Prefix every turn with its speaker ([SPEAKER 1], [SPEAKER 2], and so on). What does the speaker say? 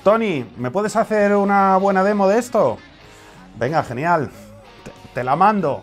[SPEAKER 1] Tony, ¿me puedes hacer una buena demo de esto? Venga, genial. Te la mando.